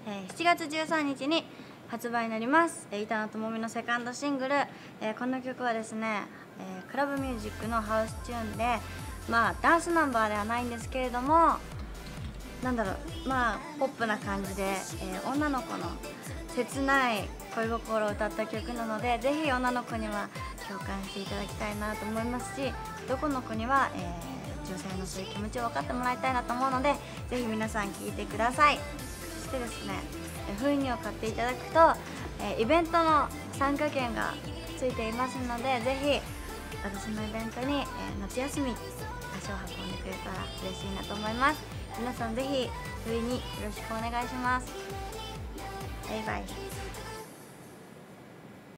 7月13日に発売になります。板野友美のセカンドシングル。この曲はですね、クラブミュージックのハウスチューンで、ダンスナンバーではないんですけれども、ポップな感じで、女の子の切ない恋心を歌った曲なので、ぜひ女の子には共感していただきたいなと思いますし、男の子には、女性のそういう気持ちを分かってもらいたいなと思うので、ぜひ皆さん聴いてください。そしてですね、封印を買っていただくと、イベントの参加券がついていますので、ぜひ私のイベントに、夏休み足を運んでくれたら嬉しいなと思います。皆さんぜひ封印によろしくお願いします。バイバイ。